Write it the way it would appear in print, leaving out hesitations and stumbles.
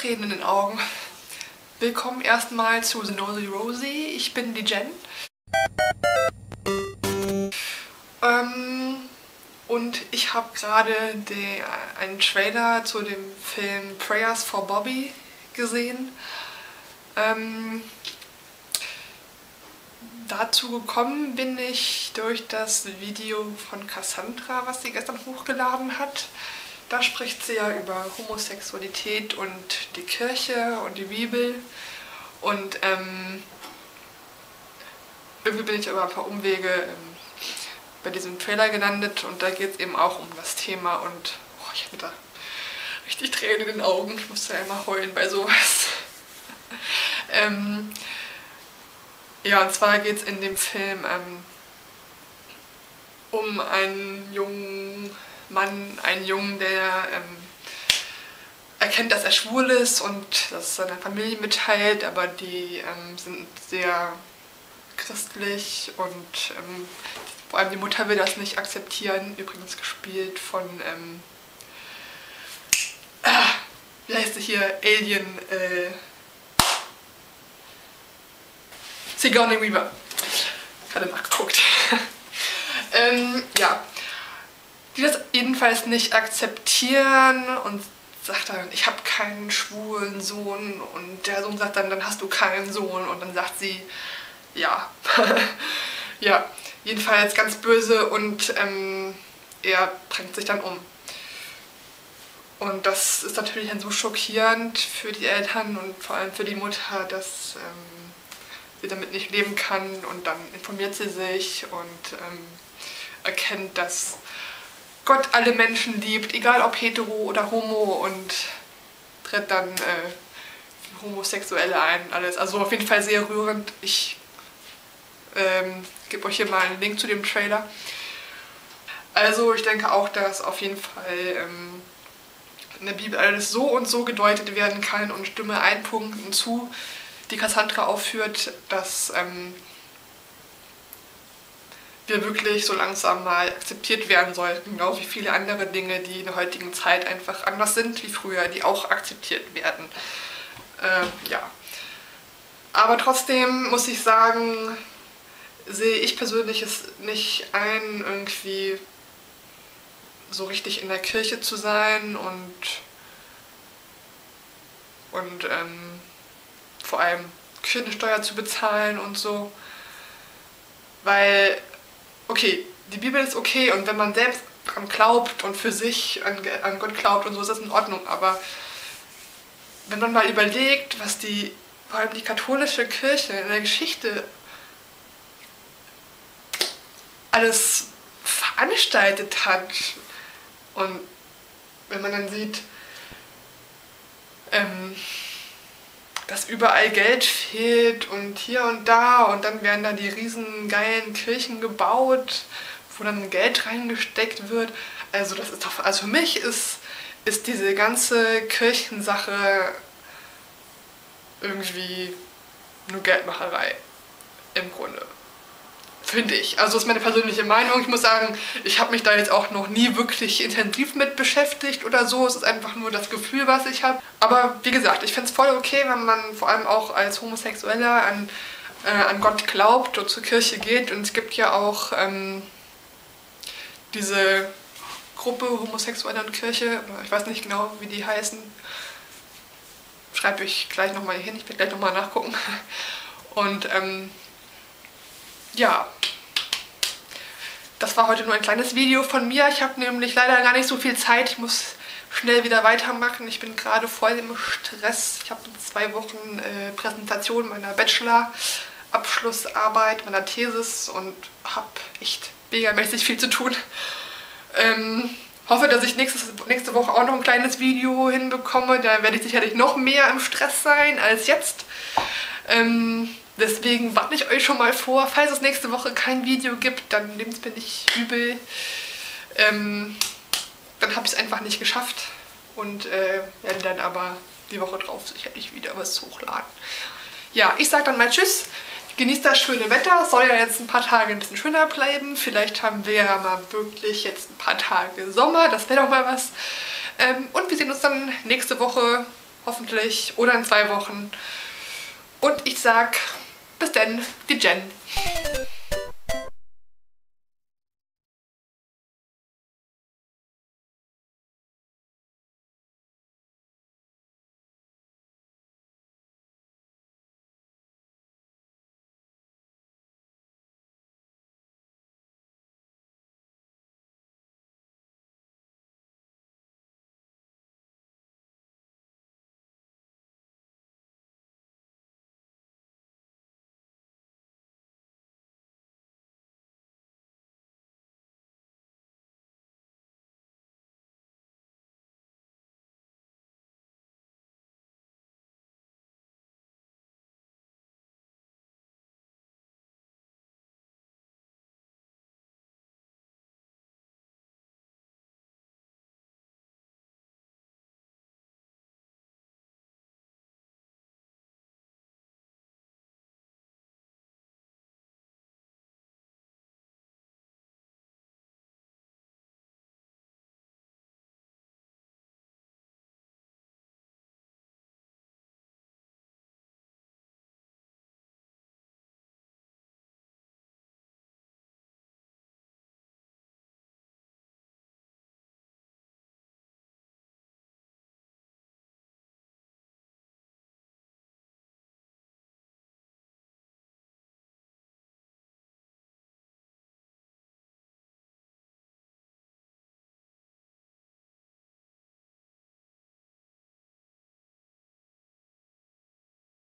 Tränen in den Augen. Willkommen erstmal zu The Nosy Rosie. Ich bin die Jen. Und ich habe gerade einen Trailer zu dem Film Prayers for Bobby gesehen. Dazu gekommen bin ich durch das Video von Cassandra, was sie gestern hochgeladen hat. Da spricht sie ja über Homosexualität und die Kirche und die Bibel. Und irgendwie bin ich über ein paar Umwege bei diesem Trailer gelandet und da geht es eben auch um das Thema und ich habe da richtig Tränen in den Augen. Ich musste ja immer heulen bei sowas. Ja, und zwar geht es in dem Film um einen jungen Mann, einen Jungen, der erkennt, dass er schwul ist und das seiner Familie mitteilt, aber die sind sehr christlich und vor allem die Mutter will das nicht akzeptieren. Übrigens gespielt von, wie heißt sie hier, Alien, Sigourney Weaver. Gerade nachgeguckt. Ja. Die das jedenfalls nicht akzeptieren und sagt dann, ich habe keinen schwulen Sohn und der Sohn sagt dann hast du keinen Sohn und dann sagt sie, ja. Ja, jedenfalls ganz böse und er bringt sich dann um. Und das ist natürlich dann so schockierend für die Eltern und vor allem für die Mutter, dass sie damit nicht leben kann und dann informiert sie sich und erkennt, dass Gott alle Menschen liebt, egal ob hetero oder homo und tritt dann Homosexuelle ein, alles. Also auf jeden Fall sehr rührend. Ich gebe euch hier mal einen Link zu dem Trailer. Also ich denke auch, dass auf jeden Fall in der Bibel alles so und so gedeutet werden kann und stimme ein Punkt hinzu, die Cassandra aufführt, dass wir wirklich so langsam mal akzeptiert werden sollten, genau wie viele andere Dinge, die in der heutigen Zeit einfach anders sind wie früher, die auch akzeptiert werden. Ja. Aber trotzdem muss ich sagen, sehe ich persönlich es nicht ein, irgendwie so richtig in der Kirche zu sein und vor allem Kirchensteuer zu bezahlen und so, weil okay, die Bibel ist okay und wenn man selbst dran glaubt und für sich an Gott glaubt und so, ist das in Ordnung. Aber wenn man mal überlegt, was vor allem die katholische Kirche in der Geschichte alles veranstaltet hat und wenn man dann sieht, dass überall Geld fehlt und hier und da und dann werden da die riesen geilen Kirchen gebaut, wo dann Geld reingesteckt wird. Also das ist doch, also für mich ist diese ganze Kirchensache irgendwie nur Geldmacherei im Grunde. Finde ich. Also das ist meine persönliche Meinung. Ich muss sagen, ich habe mich da jetzt auch noch nie wirklich intensiv mit beschäftigt oder so. Es ist einfach nur das Gefühl, was ich habe. Aber wie gesagt, ich finde es voll okay, wenn man vor allem auch als Homosexueller an Gott glaubt und zur Kirche geht. Und es gibt ja auch diese Gruppe Homosexuelle und Kirche. Ich weiß nicht genau, wie die heißen. Schreibe ich gleich nochmal hin. Ich werde gleich nochmal nachgucken. Und ja, das war heute nur ein kleines Video von mir. Ich habe nämlich leider gar nicht so viel Zeit. Ich muss schnell wieder weitermachen. Ich bin gerade voll im Stress. Ich habe in 2 Wochen Präsentation meiner Bachelor-Abschlussarbeit, meiner Thesis und habe echt megamäßig viel zu tun. Hoffe, dass ich nächste Woche auch noch ein kleines Video hinbekomme. Da werde ich sicherlich noch mehr im Stress sein als jetzt. Deswegen warne ich euch schon mal vor, falls es nächste Woche kein Video gibt, dann nehmt es mir nicht übel. Dann habe ich es einfach nicht geschafft und werde dann aber die Woche drauf sicherlich wieder was hochladen. Ja, ich sage dann mal Tschüss, genießt das schöne Wetter, es soll ja jetzt ein paar Tage ein bisschen schöner bleiben. Vielleicht haben wir ja mal wirklich jetzt ein paar Tage Sommer, das wäre doch mal was. Und wir sehen uns dann nächste Woche hoffentlich, oder in 2 Wochen. Und ich sag, bis dann, die Jen.